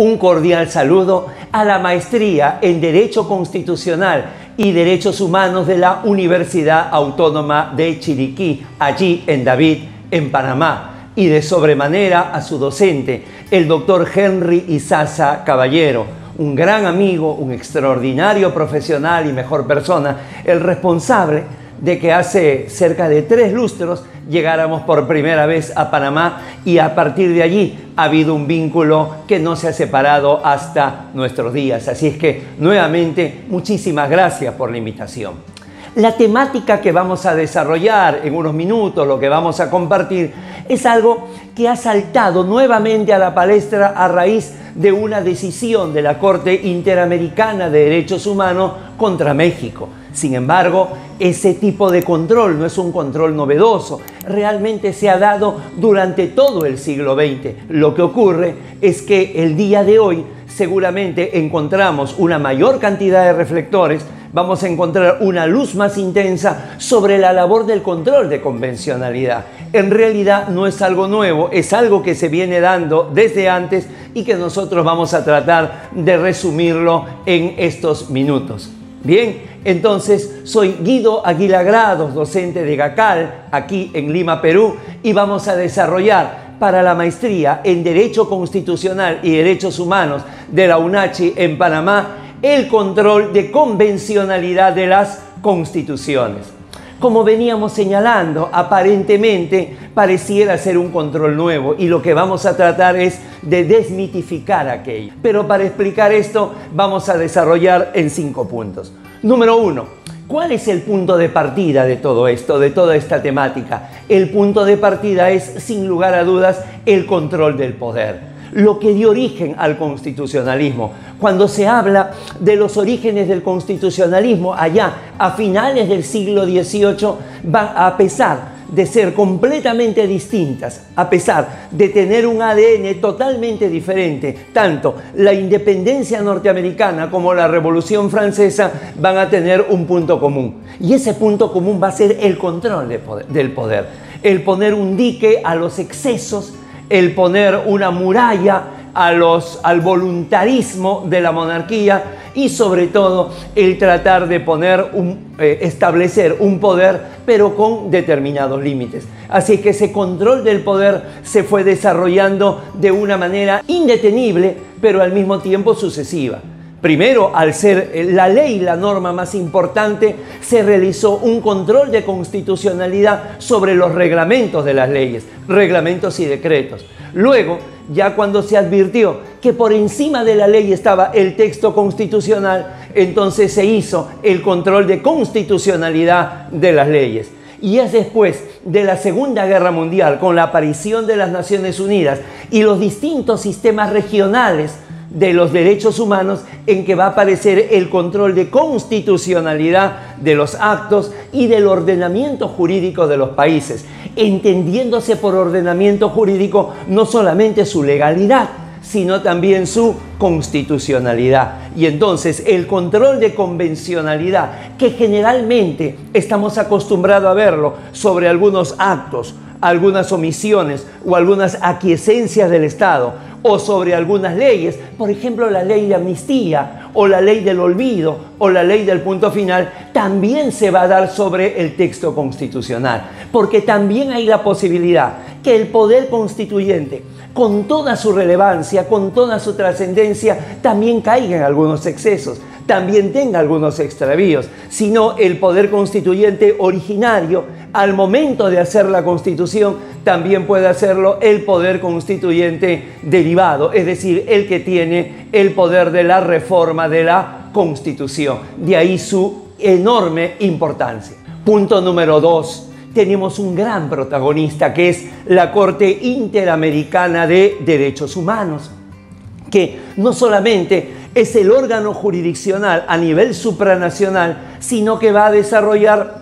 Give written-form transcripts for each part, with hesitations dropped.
Un cordial saludo a la maestría en Derecho Constitucional y Derechos Humanos de la Universidad Autónoma de Chiriquí, allí en David, en Panamá, y de sobremanera a su docente, el doctor Henry Izaza Caballero, un gran amigo, un extraordinario profesional y mejor persona, el responsable de que hace cerca de 3 lustros llegáramos por primera vez a Panamá, y a partir de allí ha habido un vínculo que no se ha separado hasta nuestros días. Así es que nuevamente muchísimas gracias por la invitación. La temática que vamos a desarrollar en unos minutos, lo que vamos a compartir, es algo que ha saltado nuevamente a la palestra a raíz de una decisión de la Corte Interamericana de Derechos Humanos contra México. Sin embargo, ese tipo de control no es un control novedoso, realmente se ha dado durante todo el siglo XX. Lo que ocurre es que el día de hoy seguramente encontramos una mayor cantidad de reflectores, vamos a encontrar una luz más intensa sobre la labor del control de convencionalidad. En realidad no es algo nuevo, es algo que se viene dando desde antes y que nosotros vamos a tratar de resumirlo en estos minutos. Bien, entonces soy Guido Aguila Grados, docente de GACAL, aquí en Lima, Perú, y vamos a desarrollar para la maestría en Derecho Constitucional y Derechos Humanos de la UNACHI en Panamá el control de convencionalidad de las constituciones. Como veníamos señalando, aparentemente pareciera ser un control nuevo y lo que vamos a tratar es de desmitificar aquello. Pero para explicar esto vamos a desarrollar en 5 puntos. Número 1. ¿Cuál es el punto de partida de todo esto, de toda esta temática? El punto de partida es, sin lugar a dudas, el control del poder. Lo que dio origen al constitucionalismo. Cuando se habla de los orígenes del constitucionalismo allá a finales del siglo XVIII, a pesar de ser completamente distintas, a pesar de tener un ADN totalmente diferente, tanto la independencia norteamericana como la Revolución Francesa van a tener un punto común. Y ese punto común va a ser el control del poder. El poner un dique a los excesos, el poner una muralla al voluntarismo de la monarquía y sobre todo el tratar de establecer un poder pero con determinados límites. Así que ese control del poder se fue desarrollando de una manera indetenible pero al mismo tiempo sucesiva. Primero, al ser la ley la norma más importante, se realizó un control de constitucionalidad sobre los reglamentos de las leyes, reglamentos y decretos. Luego, ya cuando se advirtió que por encima de la ley estaba el texto constitucional, entonces se hizo el control de constitucionalidad de las leyes. Y es después de la Segunda Guerra Mundial, con la aparición de las Naciones Unidas y los distintos sistemas regionales de los derechos humanos, en que va a aparecer el control de constitucionalidad de los actos y del ordenamiento jurídico de los países, entendiéndose por ordenamiento jurídico no solamente su legalidad, sino también su constitucionalidad. Y entonces el control de convencionalidad, que generalmente estamos acostumbrados a verlo sobre algunos actos, algunas omisiones o algunas aquiescencias del Estado, o sobre algunas leyes, por ejemplo la ley de amnistía o la ley del olvido o la ley del punto final, también se va a dar sobre el texto constitucional, porque también hay la posibilidad que el poder constituyente, con toda su relevancia, con toda su trascendencia, también caiga en algunos excesos, también tenga algunos extravíos, sino el poder constituyente originario, al momento de hacer la Constitución, también puede hacerlo el poder constituyente derivado, es decir, el que tiene el poder de la reforma de la Constitución. De ahí su enorme importancia. Punto número 2. Tenemos un gran protagonista, que es la Corte Interamericana de Derechos Humanos, que no solamente es el órgano jurisdiccional a nivel supranacional, sino que va a desarrollar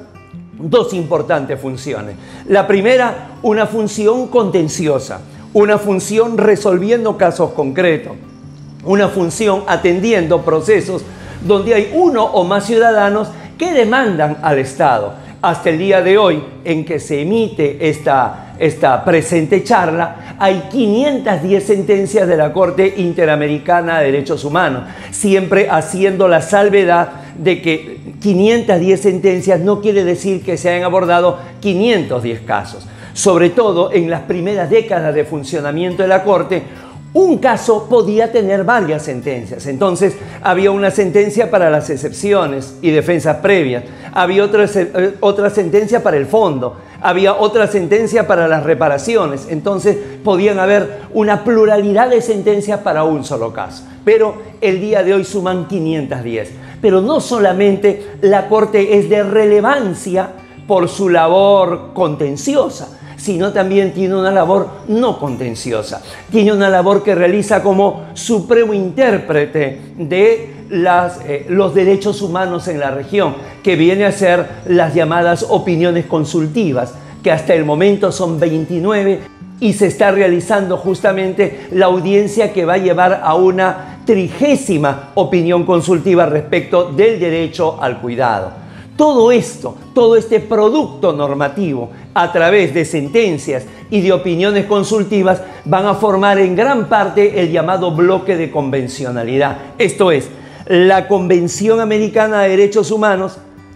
2 importantes funciones. La primera, una función contenciosa, una función resolviendo casos concretos, una función atendiendo procesos donde hay uno o más ciudadanos que demandan al Estado. Hasta el día de hoy, en que se emite esta esta presente charla, hay 510 sentencias de la Corte Interamericana de Derechos Humanos, siempre haciendo la salvedad de que 510 sentencias no quiere decir que se hayan abordado 510 casos. Sobre todo en las primeras décadas de funcionamiento de la Corte, un caso podía tener varias sentencias. Entonces había una sentencia para las excepciones y defensas previas, había otra sentencia para el fondo, había otra sentencia para las reparaciones. Entonces podían haber una pluralidad de sentencias para un solo caso. Pero el día de hoy suman 510. Pero no solamente la Corte es de relevancia por su labor contenciosa, sino también tiene una labor no contenciosa. Tiene una labor que realiza como supremo intérprete de los derechos humanos en la región, que viene a ser las llamadas opiniones consultivas, que hasta el momento son 29 y se está realizando justamente la audiencia que va a llevar a una 30ª opinión consultiva respecto del derecho al cuidado. Todo esto, todo este producto normativo a través de sentencias y de opiniones consultivas van a formar en gran parte el llamado bloque de convencionalidad. Esto es, la Convención Americana de Derechos Humanos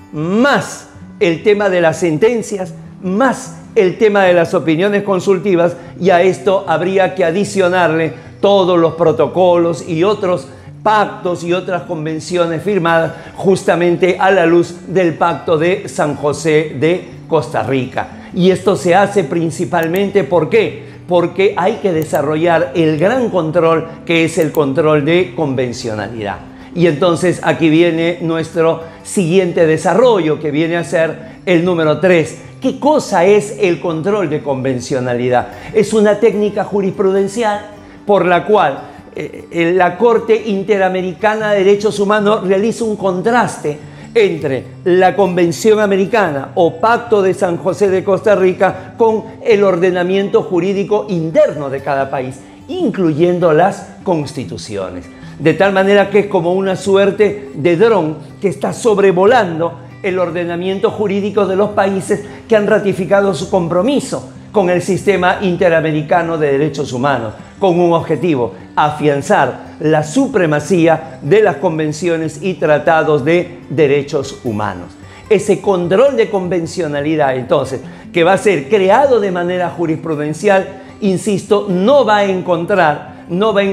más el tema de las sentencias, más el tema de las opiniones consultivas, y a esto habría que adicionarle todos los protocolos y otros pactos y otras convenciones firmadas justamente a la luz del Pacto de San José de Costa Rica. Y esto se hace principalmente, ¿por qué? Porque hay que desarrollar el gran control que es el control de convencionalidad. Y entonces aquí viene nuestro siguiente desarrollo, que viene a ser el número 3. ¿Qué cosa es el control de convencionalidad? Es una técnica jurisprudencial por la cual la Corte Interamericana de Derechos Humanos realiza un contraste entre la Convención Americana o Pacto de San José de Costa Rica con el ordenamiento jurídico interno de cada país, incluyendo las constituciones. De tal manera que es como una suerte de dron que está sobrevolando el ordenamiento jurídico de los países que han ratificado su compromiso con el sistema interamericano de derechos humanos, con un objetivo: afianzar la supremacía de las convenciones y tratados de derechos humanos. Ese control de convencionalidad, entonces, que va a ser creado de manera jurisprudencial, insisto, no va a encontrar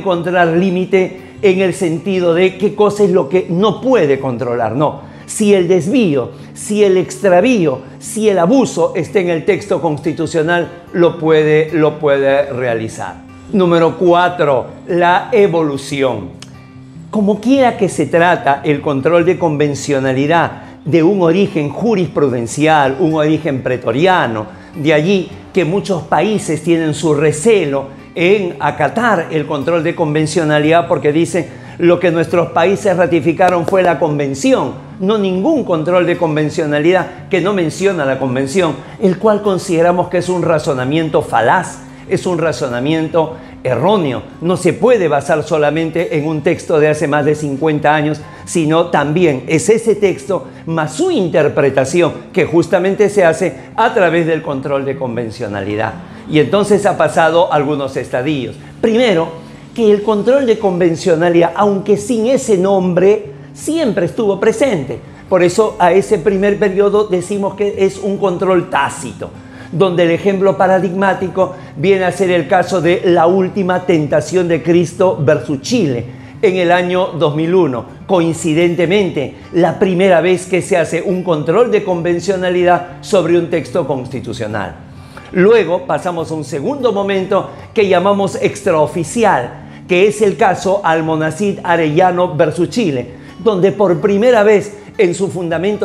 límite en el sentido de qué cosa es lo que no puede controlar, no. Si el desvío, si el extravío, si el abuso está en el texto constitucional, lo puede realizar. Número 4, la evolución. Como quiera que se trata el control de convencionalidad de un origen jurisprudencial, un origen pretoriano, de allí que muchos países tienen su recelo en acatar el control de convencionalidad porque dicen: lo que nuestros países ratificaron fue la convención, no ningún control de convencionalidad que no menciona la convención, el cual consideramos que es un razonamiento falaz, es un razonamiento erróneo. No se puede basar solamente en un texto de hace más de 50 años, sino también es ese texto más su interpretación que justamente se hace a través del control de convencionalidad. Y entonces ha pasado algunos estadios. Primero, que el control de convencionalidad, aunque sin ese nombre, siempre estuvo presente. Por eso a ese primer periodo decimos que es un control tácito, donde el ejemplo paradigmático viene a ser el caso de La Última Tentación de Cristo versus Chile, en el año 2001. Coincidentemente, la primera vez que se hace un control de convencionalidad sobre un texto constitucional. Luego pasamos a un segundo momento que llamamos extraoficial, que es el caso Almonacid Arellano versus Chile, donde por primera vez en su fundamento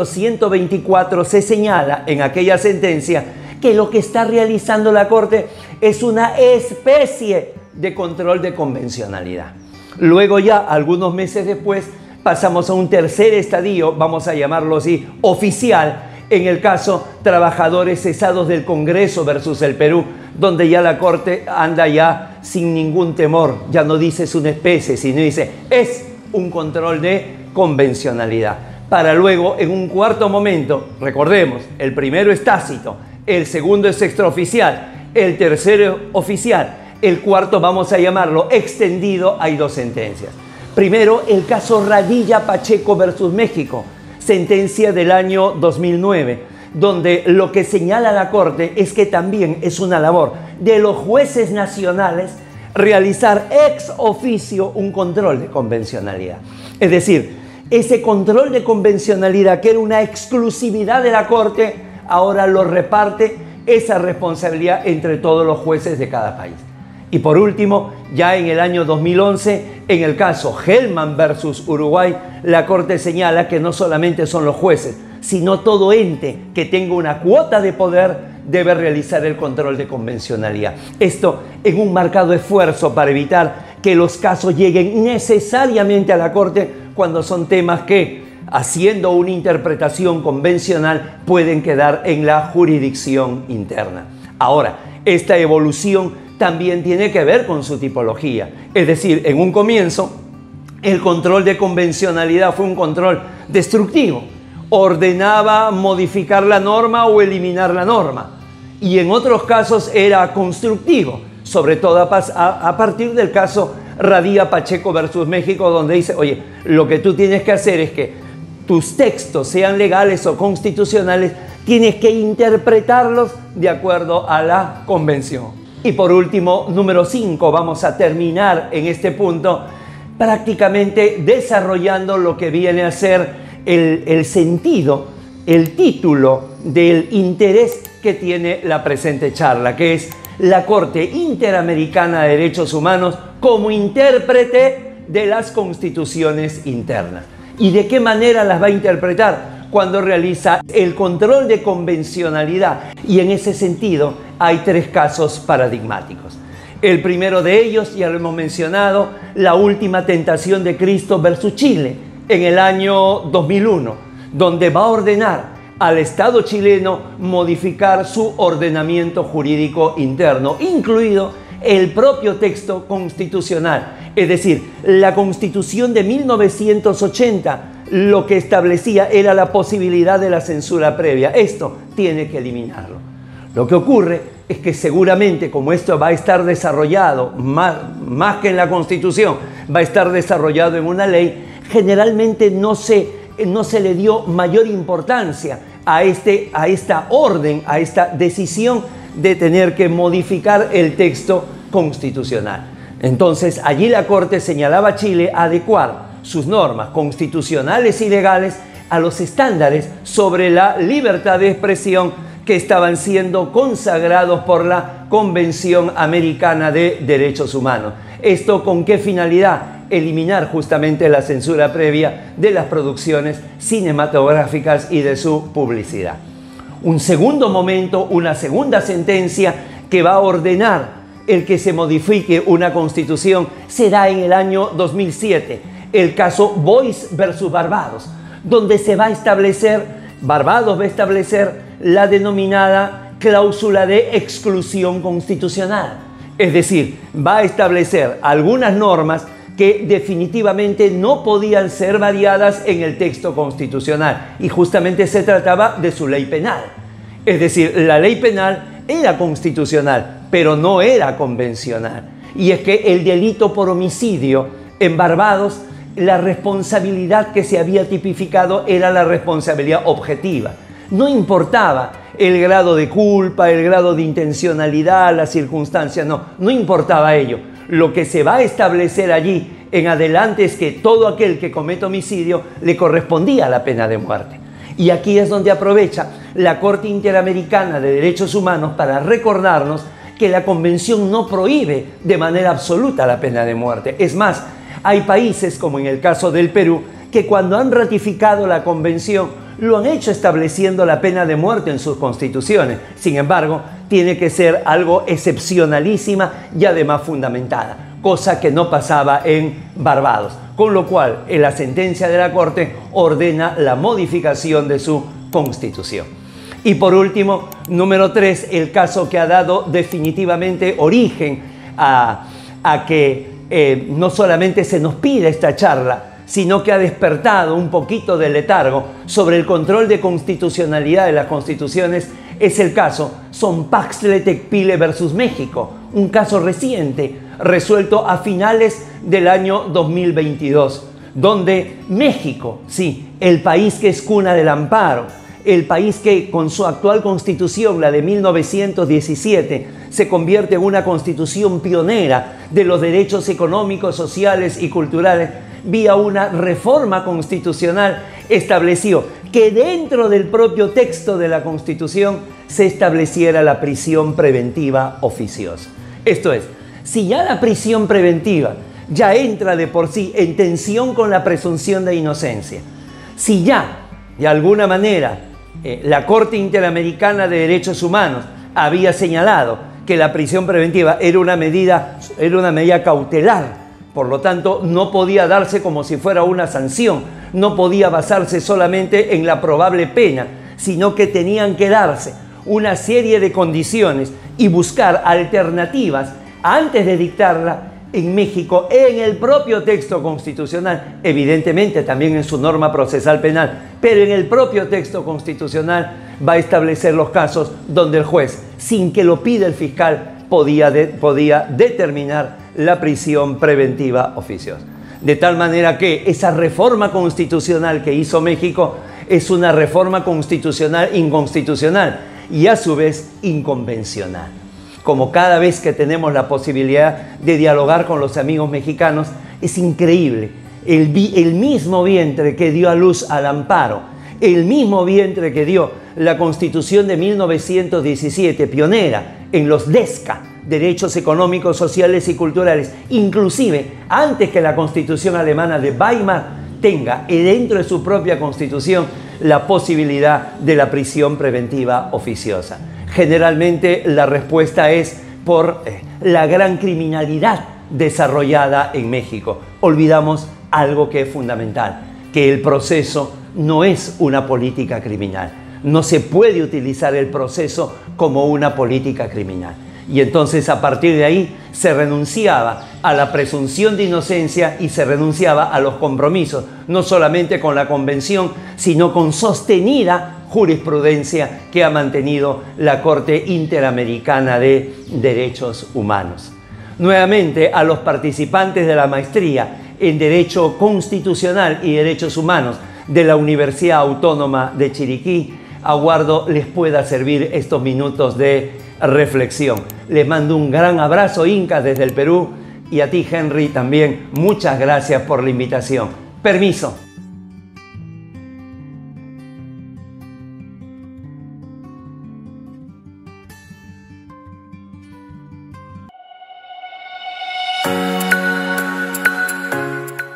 124 se señala en aquella sentencia que lo que está realizando la Corte es una especie de control de convencionalidad. Luego ya, algunos meses después, pasamos a un tercer estadio, vamos a llamarlo así, oficial, en el caso Trabajadores Cesados del Congreso versus el Perú, donde ya la Corte anda ya sin ningún temor, ya no dice es una especie, sino dice es un control de convencionalidad. Para luego, en un cuarto momento, recordemos, el primero es tácito, el segundo es extraoficial, el tercero oficial. El cuarto vamos a llamarlo extendido. Hay dos sentencias. Primero, el caso Radilla Pacheco versus México, sentencia del año 2009, donde lo que señala la Corte es que también es una labor de los jueces nacionales realizar ex oficio un control de convencionalidad. Es decir, ese control de convencionalidad, que era una exclusividad de la Corte, ahora lo reparte esa responsabilidad entre todos los jueces de cada país. Y por último, ya en el año 2011, en el caso Hellman versus Uruguay, la Corte señala que no solamente son los jueces, sino todo ente que tenga una cuota de poder debe realizar el control de convencionalidad. Esto en un marcado esfuerzo para evitar que los casos lleguen necesariamente a la Corte cuando son temas que, haciendo una interpretación convencional, pueden quedar en la jurisdicción interna. Ahora, esta evolución también tiene que ver con su tipología. Es decir, en un comienzo, el control de convencionalidad fue un control destructivo. Ordenaba modificar la norma o eliminar la norma. Y en otros casos era constructivo, sobre todo a partir del caso Radilla Pacheco versus México, donde dice, oye, lo que tú tienes que hacer es que tus textos, sean legales o constitucionales, tienes que interpretarlos de acuerdo a la convención. Y por último, número 5, vamos a terminar en este punto prácticamente desarrollando lo que viene a ser el sentido, el título del interés que tiene la presente charla, que es la Corte Interamericana de Derechos Humanos como intérprete de las constituciones internas. ¿Y de qué manera las va a interpretar? Cuando realiza el control de convencionalidad. Y en ese sentido hay 3 casos paradigmáticos. El primero de ellos, ya lo hemos mencionado, la última tentación de Cristo versus Chile, en el año 2001, donde va a ordenar al Estado chileno modificar su ordenamiento jurídico interno, incluido el propio texto constitucional. Es decir, la Constitución de 1980 lo que establecía era la posibilidad de la censura previa. Esto tiene que eliminarlo. Lo que ocurre es que seguramente, como esto va a estar desarrollado más que en la Constitución, va a estar desarrollado en una ley, generalmente no se le dio mayor importancia a esta orden, a esta decisión de tener que modificar el texto constitucional. Entonces, allí la Corte señalaba a Chile adecuar sus normas constitucionales y legales a los estándares sobre la libertad de expresión que estaban siendo consagrados por la Convención Americana de Derechos Humanos. ¿Esto con qué finalidad? Eliminar justamente la censura previa de las producciones cinematográficas y de su publicidad. Un segundo momento, una segunda sentencia que va a ordenar el que se modifique una constitución será en el año 2007, el caso Boyce versus Barbados, donde se va a establecer, Barbados va a establecer la denominada cláusula de exclusión constitucional. Es decir, va a establecer algunas normas que definitivamente no podían ser variadas en el texto constitucional, y justamente se trataba de su ley penal. Es decir, la ley penal era constitucional, pero no era convencional. Y es que el delito por homicidio en Barbados, la responsabilidad que se había tipificado era la responsabilidad objetiva. No importaba el grado de culpa, el grado de intencionalidad, las circunstancias, no importaba ello. Lo que se va a establecer allí en adelante es que todo aquel que cometa homicidio le correspondía la pena de muerte. Y aquí es donde aprovecha la Corte Interamericana de Derechos Humanos para recordarnos que la Convención no prohíbe de manera absoluta la pena de muerte. Es más, hay países, como en el caso del Perú, que cuando han ratificado la Convención lo han hecho estableciendo la pena de muerte en sus constituciones. Sin embargo, tiene que ser algo excepcionalísima y además fundamentada, cosa que no pasaba en Barbados. Con lo cual, en la sentencia de la Corte ordena la modificación de su constitución. Y por último, número 3, el caso que ha dado definitivamente origen a que no solamente se nos pide esta charla, sino que ha despertado un poquito de letargo sobre el control de constitucionalidad de las constituciones, es el caso Sonpaxtle Tecpile versus México, un caso reciente resuelto a finales del año 2022, donde México, sí, el país que es cuna del amparo, el país que con su actual constitución, la de 1917, se convierte en una constitución pionera de los derechos económicos, sociales y culturales, vía una reforma constitucional, estableció que dentro del propio texto de la Constitución se estableciera la prisión preventiva oficiosa. Esto es, si ya la prisión preventiva ya entra de por sí en tensión con la presunción de inocencia, si ya, de alguna manera, la Corte Interamericana de Derechos Humanos había señalado que la prisión preventiva era una medida cautelar, por lo tanto no podía darse como si fuera una sanción, no podía basarse solamente en la probable pena, sino que tenían que darse una serie de condiciones y buscar alternativas antes de dictarla. En México, en el propio texto constitucional, evidentemente también en su norma procesal penal, pero en el propio texto constitucional va a establecer los casos donde el juez, sin que lo pida el fiscal, podía determinar la prisión preventiva oficiosa. De tal manera que esa reforma constitucional que hizo México es una reforma constitucional inconstitucional y a su vez inconvencional. Como cada vez que tenemos la posibilidad de dialogar con los amigos mexicanos, es increíble. El mismo vientre que dio a luz al amparo, el mismo vientre que dio la Constitución de 1917, pionera en los DESCA, derechos económicos, sociales y culturales, inclusive antes que la Constitución alemana de Weimar tenga dentro de su propia Constitución la posibilidad de la prisión preventiva oficiosa. Generalmente la respuesta es por la gran criminalidad desarrollada en México. Olvidamos algo que es fundamental, que el proceso no es una política criminal. No se puede utilizar el proceso como una política criminal. Y entonces a partir de ahí se renunciaba a la presunción de inocencia y se renunciaba a los compromisos, no solamente con la Convención, sino con sostenida jurisprudencia que ha mantenido la Corte Interamericana de Derechos Humanos. Nuevamente, a los participantes de la maestría en Derecho Constitucional y Derechos Humanos de la Universidad Autónoma de Chiriquí, aguardo les pueda servir estos minutos de reflexión. Les mando un gran abrazo, Inca, desde el Perú, y a ti, Henry, también muchas gracias por la invitación. Permiso.